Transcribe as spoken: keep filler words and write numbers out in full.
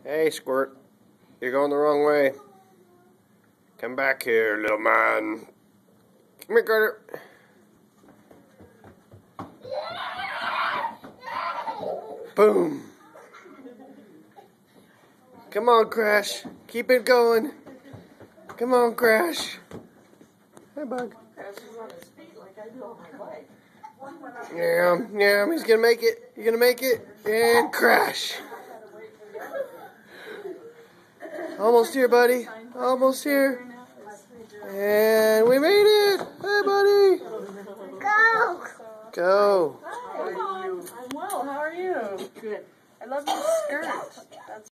Hey, Squirt. You're going the wrong way. Come back here, little man. Come here, Carter. Boom. Come on, Crash. Keep it going. Come on, Crash. Hey, Bug. Yeah, yeah, he's gonna make it. You're gonna make it. And Crash. Almost here, buddy. Almost here. And we made it. Hey, buddy. Go. Go. Hi, I'm well. How are you? Good. I love your skirt. That's